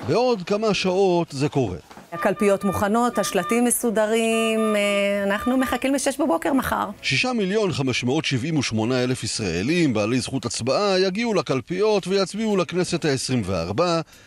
בעוד כמה שעות זה קורה. הקלפיות מוכנות, השלטים מסודרים, אנחנו מחכים ב-6 בבוקר מחר. 6,578,000 ישראלים בעלי זכות הצבעה יגיעו לקלפיות ויצביעו לכנסת ה-24.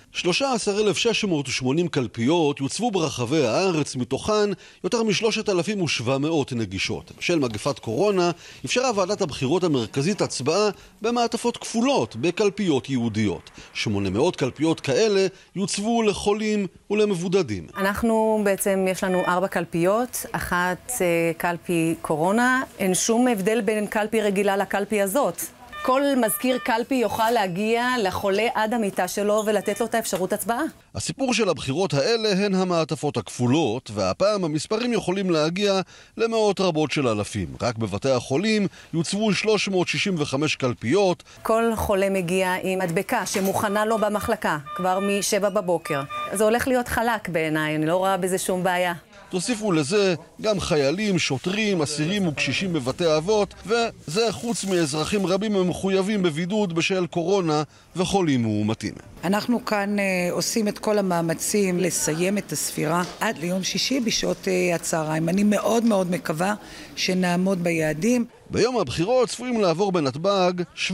13,680 קלפיות יוצבו ברחבי הארץ, מתוכן יותר מ-3,700 נגישות. בשל מגפת קורונה אפשרה ועדת הבחירות המרכזית הצבעה במעטפות כפולות בקלפיות יהודיות. 800 קלפיות כאלה יוצבו לחולים ולמבודדים. אנחנו בעצם, יש לנו 4 קלפיות, אחת קלפי קורונה, אין שום הבדל בין קלפי רגילה לקלפי הזאת. כל מזכיר קלפי יוכל להגיע לחולה עד המיטה שלו ולתת לו את האפשרות הצבעה. הסיפור של הבחירות האלה הן המעטפות הכפולות, והפעם המספרים יכולים להגיע למאות רבות של אלפים. רק בבתי החולים יוצבו 365 קלפיות. כל חולה מגיע עם מדבקה שמוכנה לו במחלקה, כבר מ-7 בבוקר. זה הולך להיות חלק בעיניי, אני לא רואה בזה שום בעיה. תוסיפו לזה גם חיילים, שוטרים, אסירים וקשישים בבתי אבות, וזה חוץ מאזרחים רבים המחויבים בבידוד בשל קורונה וחולים מאומתים. אנחנו כאן עושים את כל המאמצים לסיים את הספירה עד ליום שישי בשעות הצהריים. אני מאוד מאוד מקווה שנעמוד ביעדים. ביום הבחירות צפויים לעבור בנתב"ג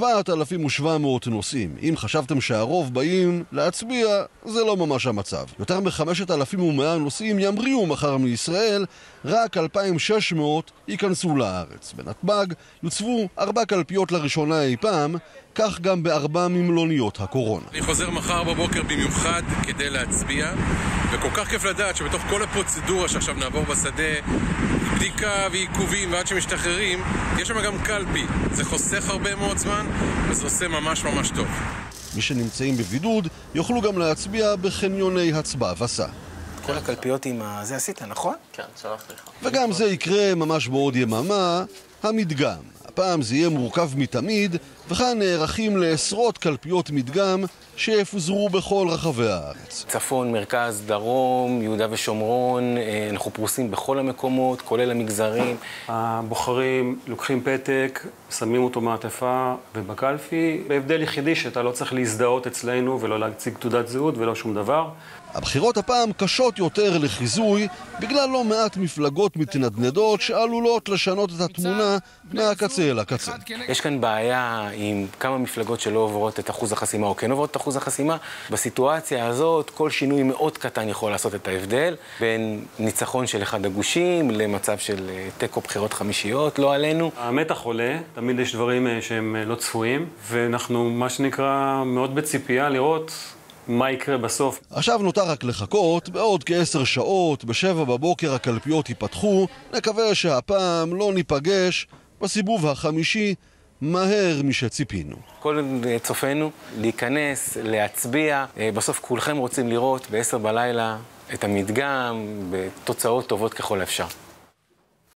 7,700 נוסעים. אם חשבתם שהרוב באים להצביע, זה לא ממש המצב. יותר מ-5,100 נוסעים ימריאו מחר מישראל, רק 2,600 ייכנסו לארץ. בנתב"ג יוצבו 4 קלפיות לראשונה אי פעם, כך גם ב4 ממלוניות הקורונה. אני חוזר מחר בבוקר במיוחד כדי להצביע, וכל כך כיף לדעת שבתוך כל הפרוצדורה שעכשיו נעבור בשדה, בדיקה ועיכובים ועד שמשתחררים, יש שם גם קלפי. זה חוסך הרבה מאוד זמן, וזה עושה ממש ממש טוב. מי שנמצאים בבידוד יוכלו גם להצביע בחניוני הצבעה וסע. כל הקלפיות עם זה עשית, נכון? כן, שלח לך. וגם זה יקרה ממש בעוד יממה, המדגם. הפעם זה יהיה מורכב מתמיד, וכאן נערכים לעשרות קלפיות מדגם שיפוזרו בכל רחבי הארץ. צפון, מרכז, דרום, יהודה ושומרון, אנחנו פרוסים בכל המקומות, כולל המגזרים. הבוחרים לוקחים פתק, שמים אותו מעטפה ובקלפי, בהבדל יחידי שאתה לא צריך להזדהות אצלנו ולא להציג תעודת זהות ולא שום דבר. הבחירות הפעם קשות יותר לחיזוי בגלל לא מעט מפלגות מתנדנדות שעלולות לשנות את התמונה מהקצה אל הקצה. יש כאן בעיה עם כמה מפלגות שלא עוברות את אחוז החסימה או כן עוברות את אחוז החסימה. בסיטואציה הזאת כל שינוי מאוד קטן יכול לעשות את ההבדל בין ניצחון של אחד הגושים למצב של תיקו בחירות חמישיות, לא עלינו. המתח עולה, תמיד יש דברים שהם לא צפויים, ואנחנו מה שנקרא מאוד בציפייה לראות מה יקרה בסוף. עכשיו נותר רק לחכות, בעוד כ10 שעות, ב7 בבוקר הקלפיות ייפתחו, נקווה שהפעם לא ניפגש בסיבוב החמישי מהר משציפינו. כל צופנו להיכנס, להצביע, בסוף כולכם רוצים לראות ב10 בלילה את המדגם בתוצאות טובות ככל האפשר.